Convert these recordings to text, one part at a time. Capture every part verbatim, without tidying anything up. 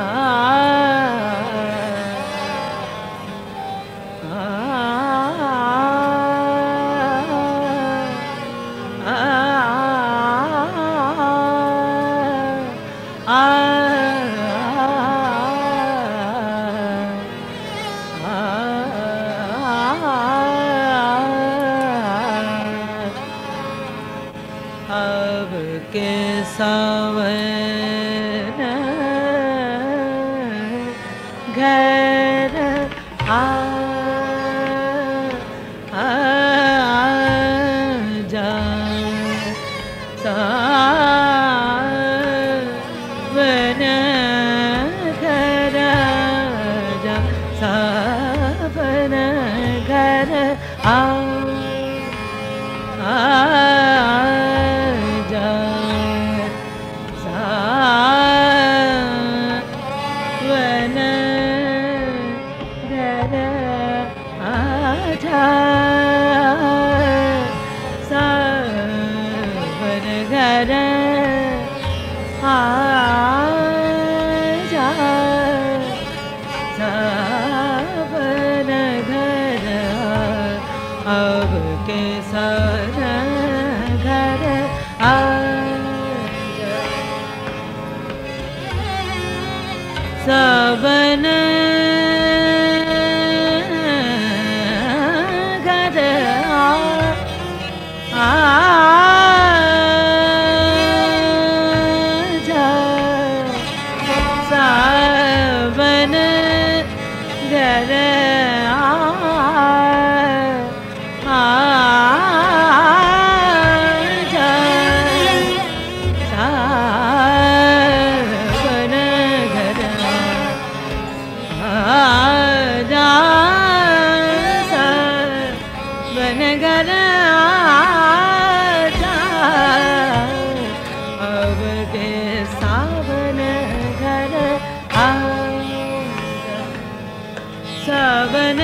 सावन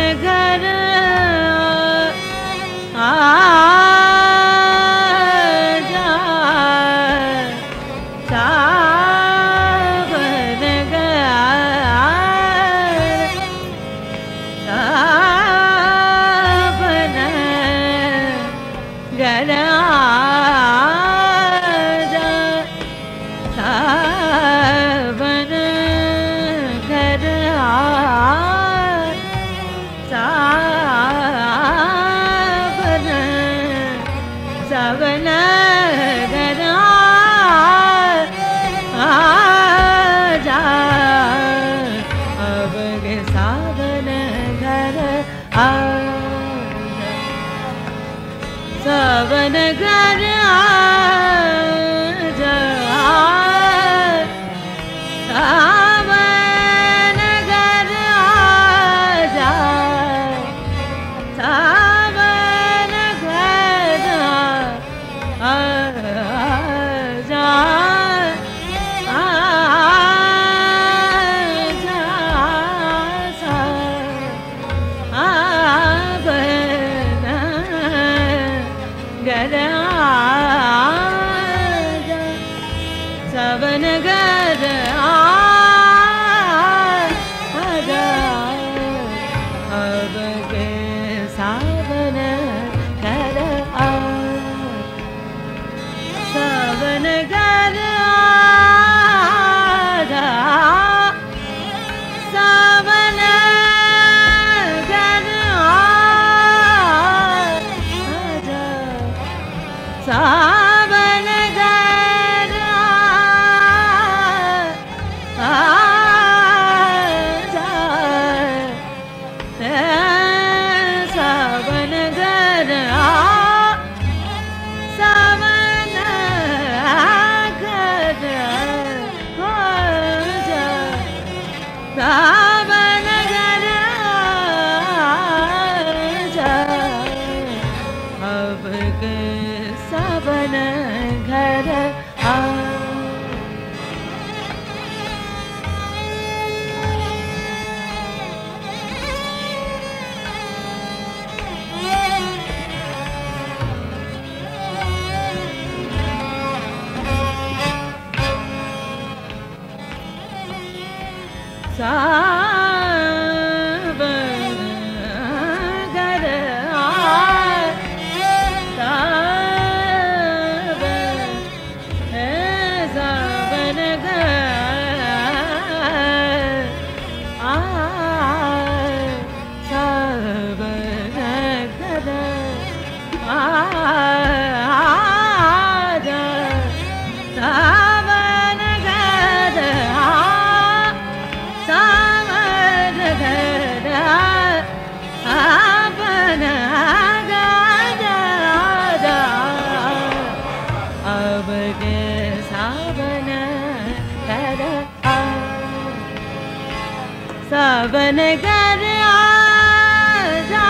सावन घर आजा,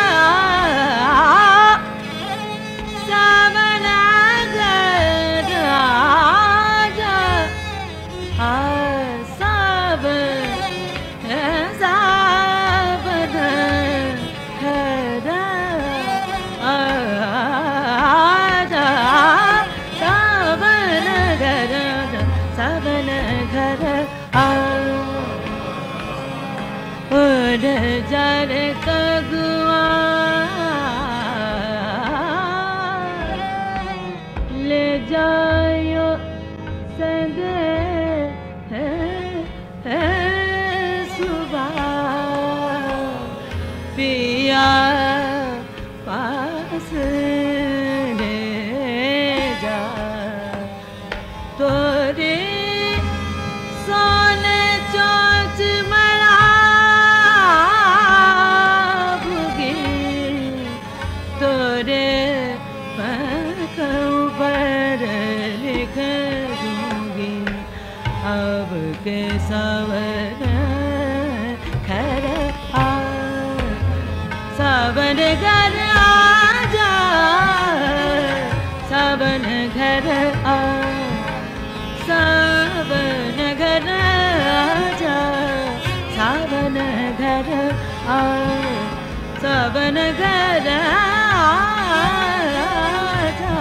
सावन घर आजा, आ सावन सावन घर आजा, सावन घर सावन घर आ उड़ जर कगुआ ले जायो संग सुबह पिया पास ले जा तोरे सोने चोच मरा तोरे पर लिख दूंगी अब के सावन घर आ सावन घर आजा, सावन घर आ सावन घर आजा, सावन घर आ सावन घर आजा,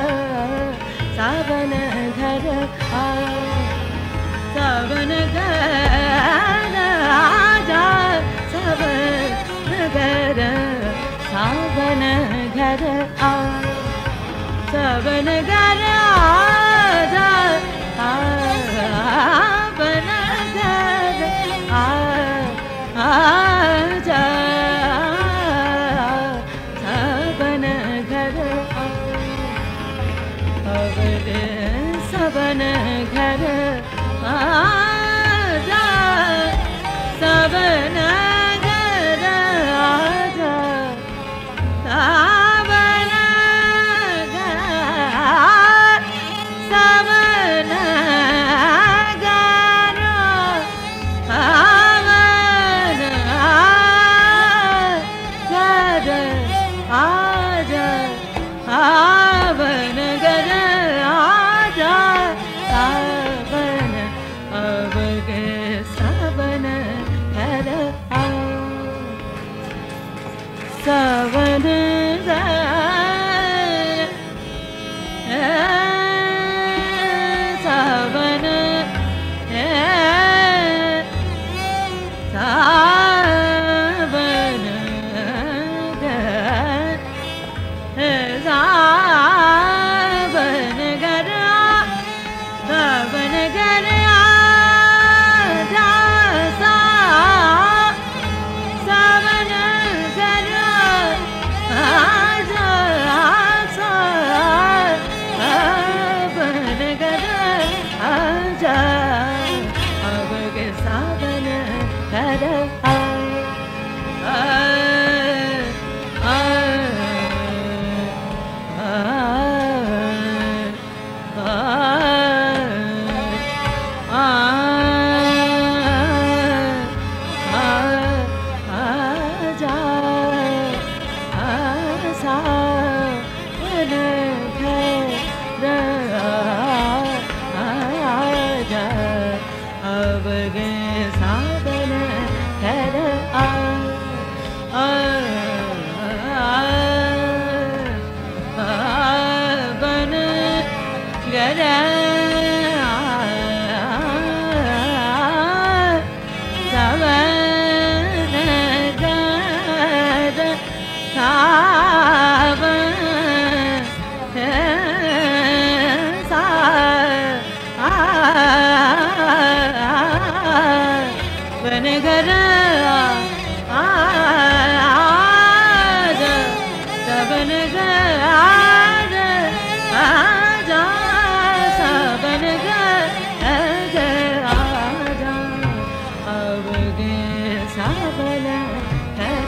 सावन घर आ सावन घर आजा, सावन घर सावन घर आ सावन घर आजा, सावन घर आ आजा सावन घर आजा, सावन घर आजा, सावन घर सावन घर सावन घर आजा, सावन घर आजा, सावन अब के सावन घर आ सावन सावन सावन सावन घर सावन घर आजा, सावन घर आजा, सावन घर आजा अब के सावन घर आ अब गे सावन बन घर आजा सबन घर आजा आजा सबन घर आजा अब गे सबन घर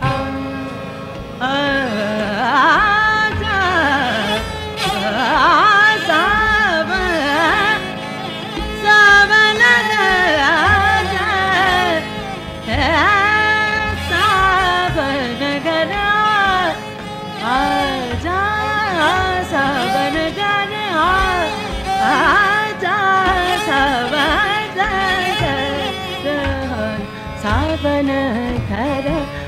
आजा सावन घर